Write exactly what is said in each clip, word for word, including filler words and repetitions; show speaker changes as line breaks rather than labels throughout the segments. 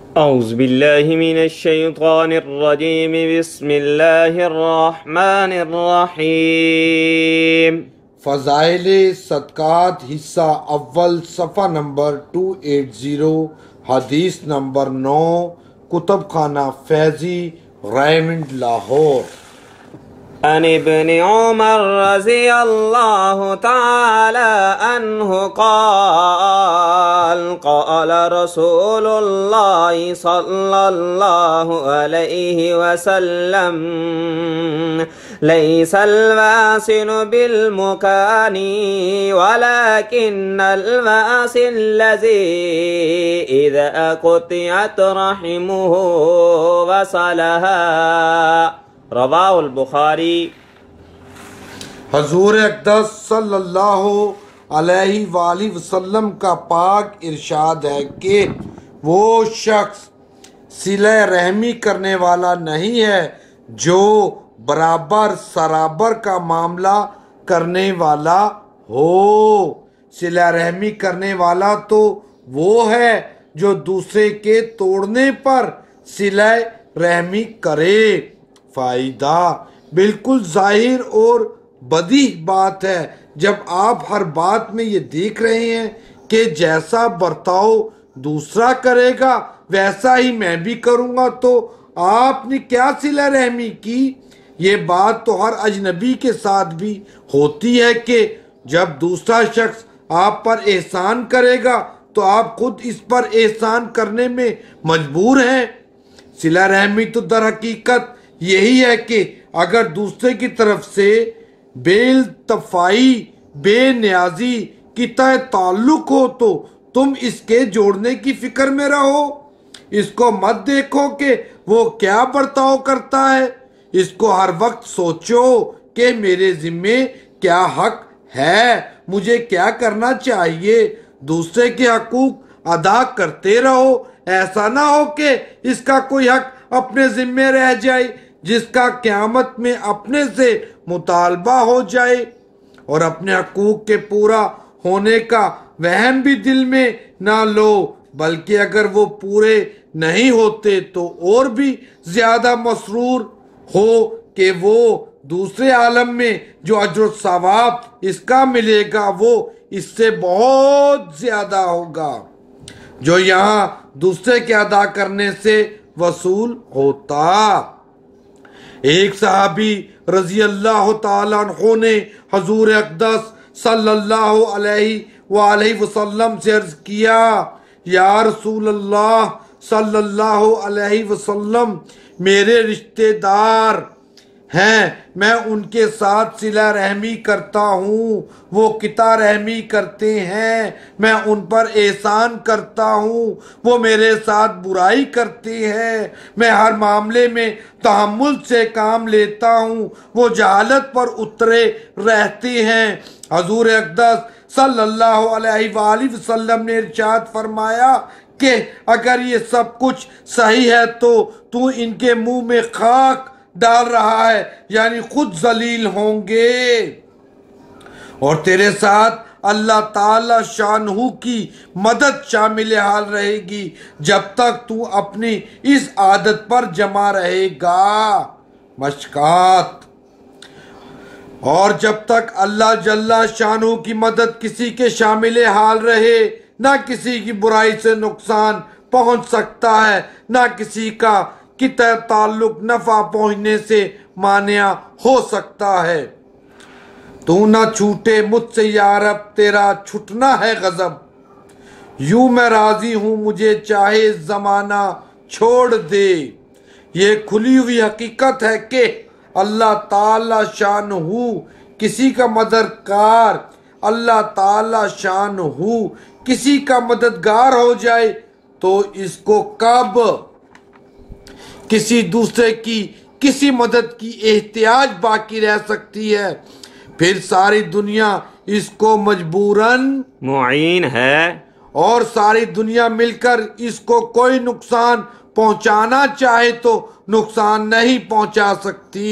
اعوذ باللہ من الشیطان الرجیم بسم اللہ الرحمن الرحیم۔
فضائل صدقات حصہ اول صفحہ نمبر دو سو اسی، حدیث نمبر نو، کتب خانہ فیضی، رائمنڈ، لاہور۔
عن ابن عمر رضی اللہ تعالی عنہ قال قال رسول اللہ صلی اللہ علیہ وسلم لیس الواصل بالمکانی ولكن الواصل الذی اذا قطعت رحمه وصلها، رواہ البخاری۔
حضور اقدس صلی اللہ علیہ وآلہ وسلم کا پاک ارشاد ہے کہ وہ شخص صلہ رحمی کرنے والا نہیں ہے جو برابر سرابر کا معاملہ کرنے والا ہو۔ صلہ رحمی کرنے والا تو وہ ہے جو دوسرے کے توڑنے پر صلہ رحمی کرے۔ فائدہ: بالکل ظاہر اور بدیہہ بات ہے جب آپ ہر بات میں یہ دیکھ رہے ہیں کہ جیسا برتاؤ دوسرا کرے گا ویسا ہی میں بھی کروں گا، تو آپ نے کیا صلہ رحمی کی؟ یہ بات تو ہر اجنبی کے ساتھ بھی ہوتی ہے کہ جب دوسرا شخص آپ پر احسان کرے گا تو آپ خود اس پر احسان کرنے میں مجبور ہیں۔ صلہ رحمی تو در حقیقت یہی ہے کہ اگر دوسرے کی طرف سے بے التفائی، بے نیازی کی طے تعلق ہو تو تم اس کے جوڑنے کی فکر میں رہو۔ اس کو مت دیکھو کہ وہ کیا برتاؤ کرتا ہے، اس کو ہر وقت سوچو کہ میرے ذمے کیا حق ہے، مجھے کیا کرنا چاہیے۔ دوسرے کے حقوق ادا کرتے رہو، ایسا نہ ہو کہ اس کا کوئی حق اپنے ذمے رہ جائے جس کا قیامت میں اپنے سے مطالبہ ہو جائے۔ اور اپنے حقوق کے پورا ہونے کا وہم بھی دل میں نہ لو، بلکہ اگر وہ پورے نہیں ہوتے تو اور بھی زیادہ مسرور ہو کہ وہ دوسرے عالم میں جو اجر و ثواب اس کا ملے گا وہ اس سے بہت زیادہ ہوگا جو یہاں دوسرے کے ادا کرنے سے وصول ہوتا۔ ایک صحابی رضی اللہ تعالیٰ عنہ نے حضور اقدس صلی اللہ علیہ وآلہ وسلم سے عرض کیا، یا رسول اللہ صلی اللہ علیہ وسلم، میرے رشتہ دار ہیں، میں ان کے ساتھ صلہ رحمی کرتا ہوں، وہ قطع رحمی کرتے ہیں، میں ان پر احسان کرتا ہوں، وہ میرے ساتھ برائی کرتے ہیں، میں ہر معاملے میں تحمل سے کام لیتا ہوں، وہ جہالت پر اترے رہتے ہیں۔ حضور اقدس صلی اللہ علیہ وآلہ وسلم نے ارشاد فرمایا کہ اگر یہ سب کچھ صحیح ہے تو تو ان کے منہ میں خاک ڈال رہا ہے، یعنی خود ذلیل ہوں گے، اور تیرے ساتھ اللہ تعالی شانہ کی مدد شامل حال رہے گی جب تک تو اپنی اس عادت پر جمع رہے گا۔ مشکات۔ اور جب تک اللہ جل شانہ کی مدد کسی کے شامل حال رہے نہ کسی کی برائی سے نقصان پہنچ سکتا ہے، نہ کسی کا قطع تعلق نفع پہنچنے سے مانع ہو سکتا ہے۔ تو نہ چھوٹے مجھ سے یا رب، تیرا چھٹنا ہے غضب، یوں میں راضی ہوں مجھے چاہے زمانہ چھوڑ دے۔ یہ کھلی ہوئی حقیقت ہے کہ اللہ تعالی شانہ کسی کا مددگار اللہ تعالی شانہ کسی کا مددگار ہو جائے تو اس کو کب کسی دوسرے کی کسی مدد کی احتیاج باقی رہ سکتی ہے؟ پھر ساری دنیا اس کو مجبوراً
معین ہے،
اور ساری دنیا مل کر اس کو کوئی نقصان پہنچانا چاہے تو نقصان نہیں پہنچا سکتی۔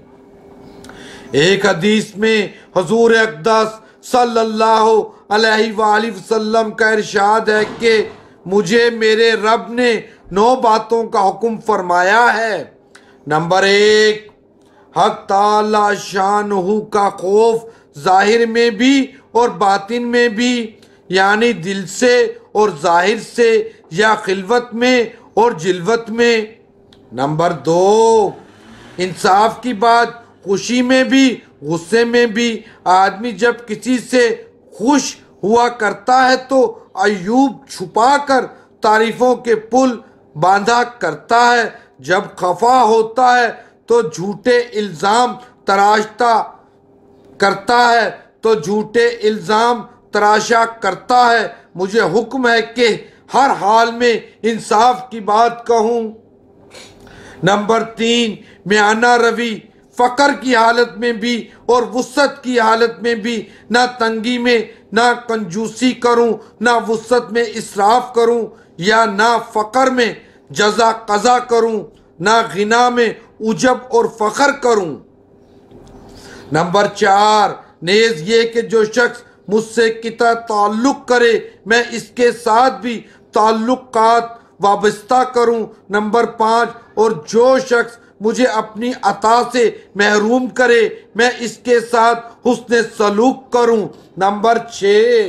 ایک حدیث میں حضور اقدس صلی اللہ علیہ وآلہ وسلم کا ارشاد ہے کہ مجھے میرے رب نے نو باتوں کا حکم فرمایا ہے۔ نمبر ایک، حق تعالی شانہ کا خوف ظاہر میں بھی اور باطن میں بھی، یعنی دل سے اور ظاہر سے، یا خلوت میں اور جلوت میں۔ نمبر دو، انصاف کی بات، خوشی میں بھی غصے میں بھی۔ آدمی جب کسی سے خوش ہوا کرتا ہے تو عیوب چھپا کر تعریفوں کے پل باندھا کرتا ہے، جب خفا ہوتا ہے تو جھوٹے الزام تراشتا کرتا ہے تو جھوٹے الزام تراشا کرتا ہے۔ مجھے حکم ہے کہ ہر حال میں انصاف کی بات کہوں۔ نمبر تین، میانہ روی، فقر کی حالت میں بھی اور وسعت کی حالت میں بھی، نہ تنگی میں نہ کنجوسی کروں، نہ وسعت میں اسراف کروں، یا نہ فقر میں جزا قضا کروں، نہ غنا میں عجب اور فخر کروں۔ نمبر چار، نیز یہ کہ جو شخص مجھ سے قطع تعلق کرے میں اس کے ساتھ بھی تعلقات وابستہ کروں۔ نمبر پانچ، اور جو شخص مجھے اپنی عطا سے محروم کرے میں اس کے ساتھ حسن سلوک کروں۔ نمبر چھ،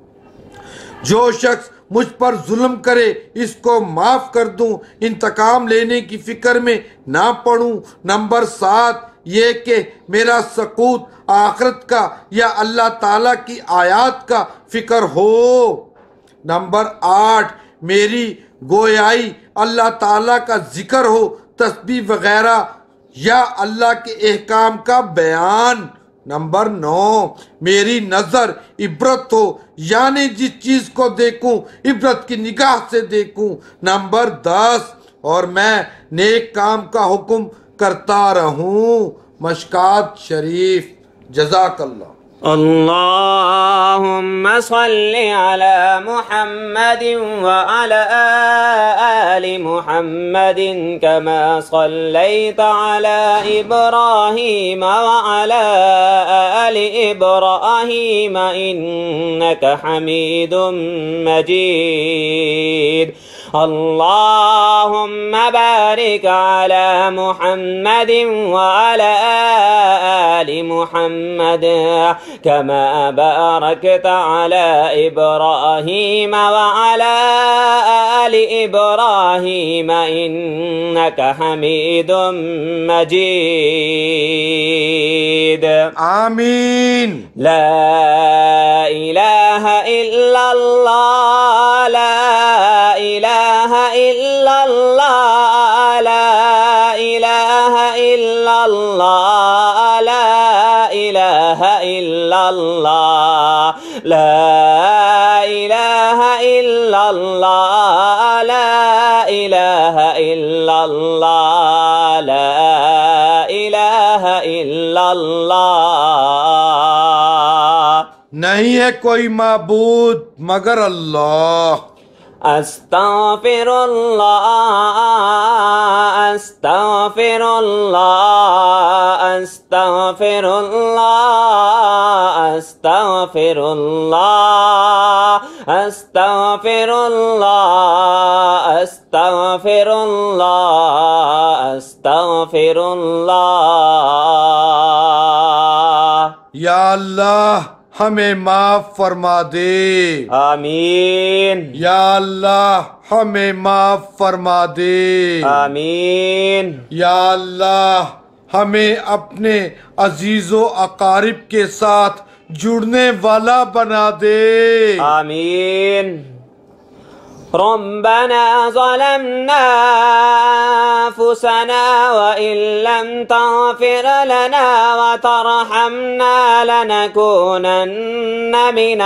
جو شخص مجھ پر ظلم کرے اس کو معاف کر دوں، انتقام لینے کی فکر میں نہ پڑوں۔ نمبر سات، یہ کہ میرا سقوط آخرت کا یا اللہ تعالیٰ کی آیات کا فکر ہو۔ نمبر آٹھ، میری گویائی اللہ تعالیٰ کا ذکر ہو، تسبیح وغیرہ یا اللہ کے احکام کا بیان۔ نمبر نو، میری نظر عبرت ہو، یعنی جس چیز کو دیکھوں عبرت کی نگاہ سے دیکھوں۔ نمبر دس، اور میں نیک کام کا حکم کرتا رہوں۔ مشکات شریف۔ جزاک اللہ۔
اللهم صل على محمد وعلى آل محمد كما صليت على إبراهيم وعلى آل إبراهيم إنك حميد مجيد۔ اللهم بارك على محمد وعلى آل محمد كما باركت على إبراهيم وعلى آل إبراهيم إنك حميد مجيد۔
آمین۔
لا إله إلا الله، لا إله إلا الله، لا إله إلا الله، لا إله إلا الله، لا إله إلا الله، لا إله إلا الله، لا إله إلا الله۔
نہیں ہے کوئی معبود مگر اللہ۔
استغفر اللہ، استغفر اللہ، استغفر اللہ، استغفر اللہ، استغفر اللہ، استغفر اللہ، استغفر اللہ۔
یا اللہ ہمیں معاف فرما دے۔
آمین۔
یا اللہ ہمیں معاف فرما دے۔
آمین۔
یا اللہ ہمیں اپنے عزیز و اقارب کے ساتھ جڑنے والا بنا دے۔
آمین۔ ربنا ظلمنا أنفسنا وإن لم تغفر لنا وترحمنا لنكونن من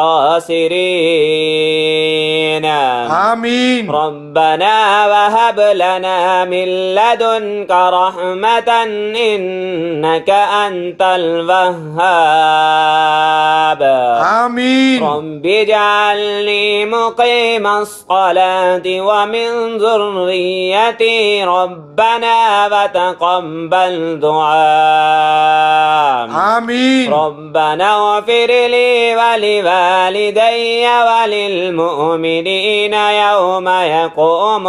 الخاسرين۔
آمین۔
ربنا وهب لنا من لدنك رحمة إنك أنت الوهاب۔
آمین۔
رب اجعلني مقيم الصلاة ومن ذريتي ربنا وتقبل دعاء.
آمين.
ربنا اغفر لي ولوالدي وللمؤمنين يوم يقوم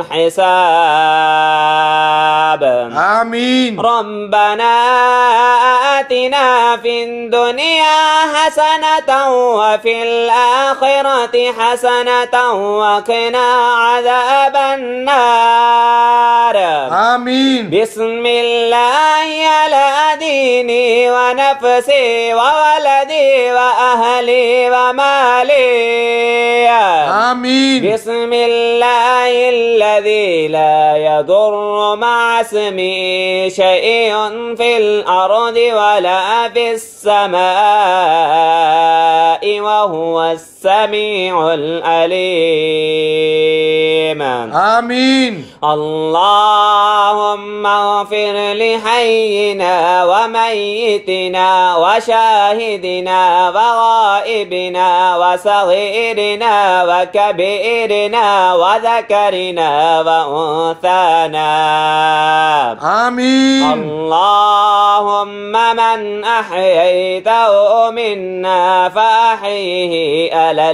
الحساب.
آمين.
ربنا آتنا في الدنيا حسنة وفي الآخرة حسنة وقنا عذاب النار.
آمين.
بسم الله على ديني ونفسي وولدي وأهلي ومالي.
آمين.
بسم الله الذي لا يضر مع اسمه شيء في الأرض ولا في السماء وهو السميع العليم.
آمين.
اللهم اغفر لحينا وميتنا وشاهدنا وغائبنا وصغيرنا وكبيرنا وذكرنا وأنثانا.
آمين.
اللهم من أحييته منا فأحيه على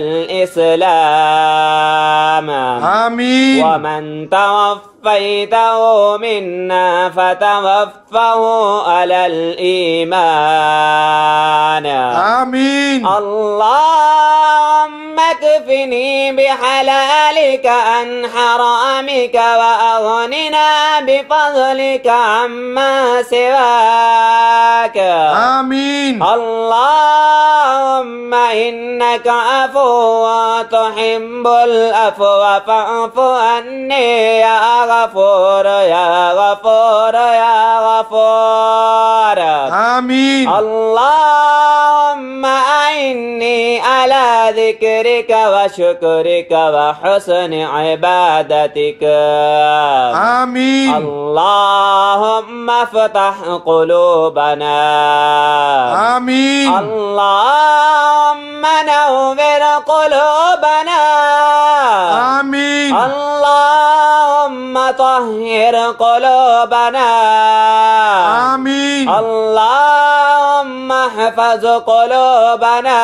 الإسلام.
آمين.
ومن توفيته منا فتوفه على الإيمان.
آمين.
اللهم اكفني بحلالك عن حرامك وأغننا بفضلك عما سواك.
آمين.
اللهم إنك عفو تحب العفو فاعف عني يا غفور يا غفور يا غفور.
آمين.
اللهم أعني على ذكرك وشكرك وحسن عبادتك.
آمين.
اللهم افتح قلوبنا.
آمين.
اللهم نور قلوبنا.
آمين.
اللهم طهر قلوبنا.
آمين.
اللهم احفظ قلوبنا.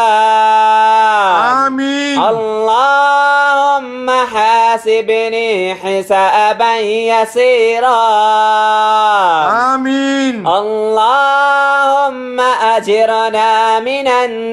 آمين.
اللهم حاسبني حسابا يسيرا.
آمين.
اللهم أجرنا من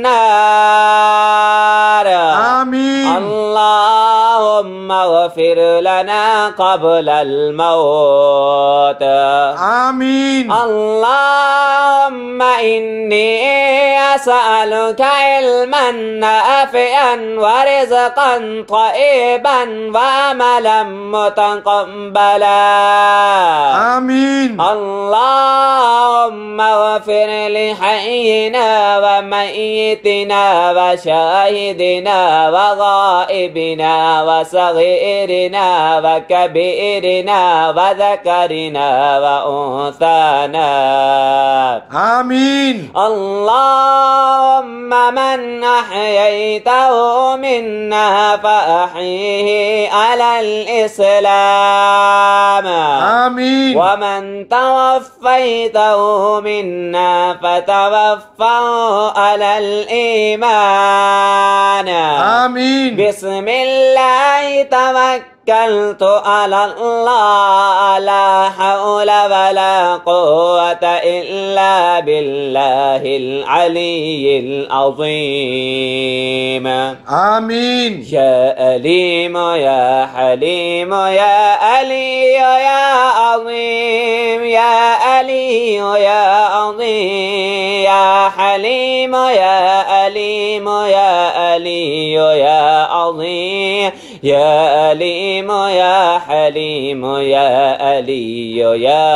النار.
آمين.
اللهم اغفر لنا قبل الموت.
آمين.
اللهم إني أسألك علما نافعا ورزقا طيبا وعملا متقبلا.
آمين.
اللهم اغفر لحينا وميتنا وشاهدنا وغائبنا وصغيرنا وكبيرنا وذكرنا وأنثانا.
آمين.
اللهم من أحييته منا فأحيه على الإسلام.
آمين.
ومن توفيته منا فتوفه على الإيمان.
آمين.
بسم الله توكلت على الله لا حول ولا قوة إلا بالله العلي العظيم.
آمين.
يا أليم يا حليم يا علي يا عظيم يا علي يا عظيم يا حليم يا أليم يا علي يا عظيم يا أليم يا حليم يا علي يا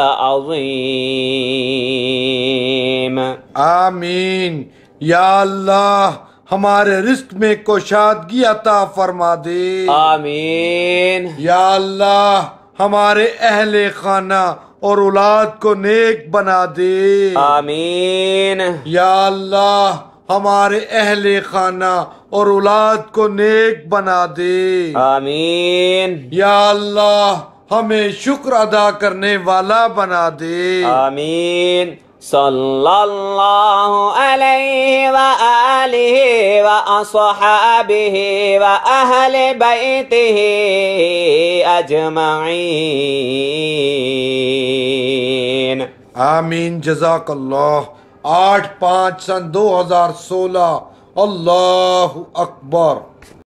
عظيم.
آمین. یا اللہ ہمارے رزق میں کوشادگی عطا فرما دے.
آمین.
یا اللہ ہمارے اہل خانہ اور اولاد کو نیک بنا دے.
آمین.
یا اللہ ہمارے اہل خانہ اور اولاد کو نیک بنا دے۔
آمین
یا اللہ ہمیں شکر ادا کرنے والا بنا دے۔
آمین صلی اللہ علیہ وآلہ وأصحابہ وأہل بیتہ اجمعین۔
آمین جزاک اللہ۔ آٹھ پانچ سن دو ہزار سولہ۔ اللہ اکبر۔